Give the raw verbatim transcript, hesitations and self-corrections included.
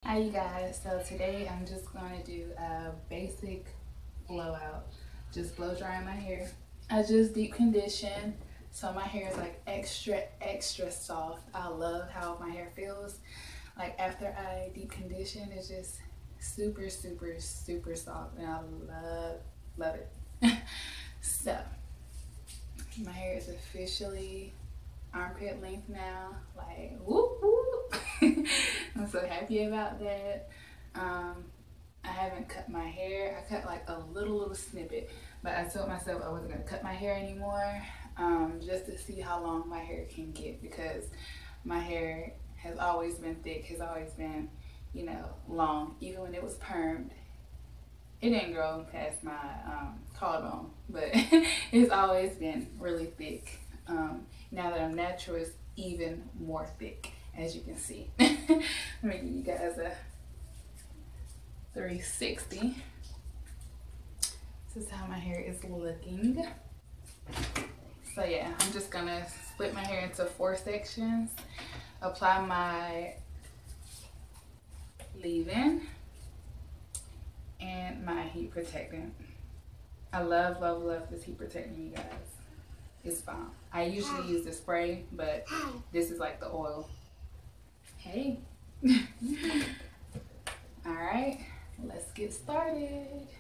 Hi you guys, so today I'm just going to do a basic blowout, just blow drying my hair. I just deep condition, so my hair is like extra extra soft. I love how my hair feels like after I deep condition. It's just super super super soft and I love love it. So my hair is officially armpit length now, like whoop whoop. I'm so happy about that. um I haven't cut my hair. I cut like a little little snippet, but I told myself I wasn't gonna cut my hair anymore, um just to see how long my hair can get, because my hair has always been thick, has always been, you know, long. Even when it was permed, it didn't grow past my um, collarbone, but it's always been really thick. Um, now that I'm natural, it's even more thick, as you can see. Let me give you guys a three sixty. This is how my hair is looking. So yeah, I'm just gonna split my hair into four sections, apply my leave-in and my heat protectant. I love, love, love this heat protectant, you guys. It's bomb. I usually use the spray, but this is like the oil. Hey. All right, let's get started.